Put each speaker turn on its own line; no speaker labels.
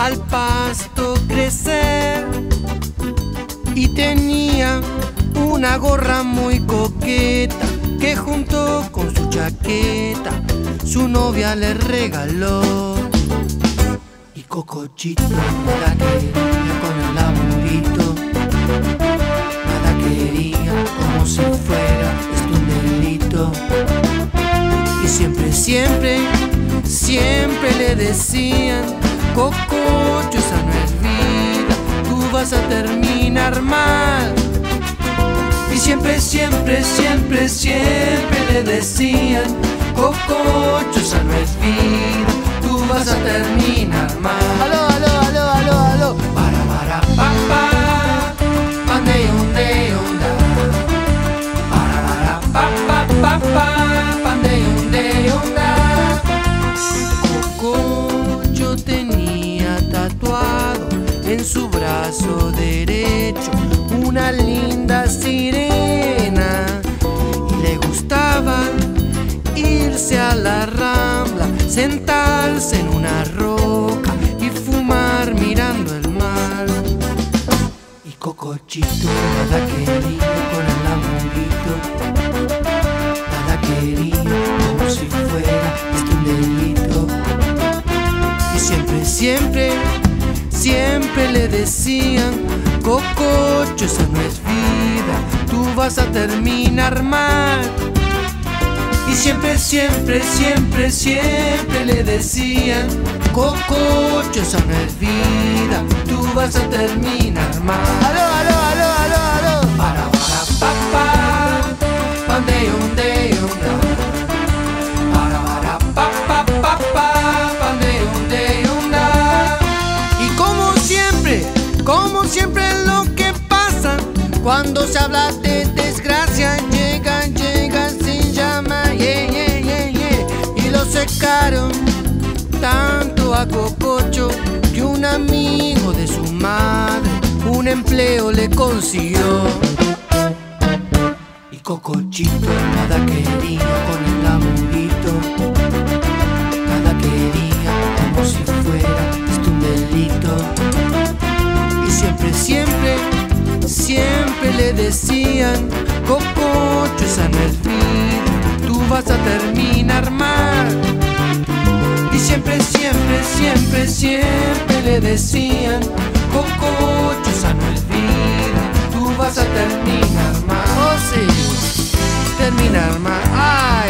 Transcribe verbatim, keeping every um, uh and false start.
al pasto crecer y tenía una gorra muy coqueta que junto con su chaqueta su novia le regaló. Y Cocochito nada quería con el laburito, nada quería, como si fuera esto un delito. Y siempre, siempre, siempre le decían: Cococho, esa no es vida, tú vas a terminar mal. Y siempre, siempre, siempre, siempre le decían: Cococho, esa no es vida, tú vas a terminar mal. Aló, aló, aló, aló, aló. Para, para, pa, pa, pandeo, deo, da. Para, para, pa, pa, pa, pa, pandeo, deo, da. Cococho tenía tatuado en su brazo derecho una linda sirena y le gustaba irse a la rambla, sentarse en una roca y fumar mirando el mar. Y Cocochito nada quería con el amorito, nada quería, como si fuera esto un delito. Y siempre, siempre, siempre le decían: Cococho, esa no es vida, tú vas a terminar mal. Y siempre, siempre, siempre, siempre le decían: Cococho, esa no es vida, tú vas a terminar mal. Aló, aló, aló, aló, aló. Para, para, pa, pa, pandeo, deo, da. Para, para, pa, pa, pa, pa, pandeo, deo, da. Y como siempre, como siempre lo que pasa cuando se habla de desgracia, llegan, llegan sin llamar, yeah, yeah, yeah, yeah. Y lo secaron tanto a Cococho que un amigo de su madre un empleo le consiguió. Y Cocochito nada quería con el amorito, nada quería, como si fuera esto un delito. Y siempre, siempre, siempre le decían: Cococho, esa no es vida, tú vas a terminar mal. Y siempre, siempre, siempre, siempre le decían: Cococho, esa no es vida, tú vas a terminar mal. Oh sí, terminar mal. ¡Ah!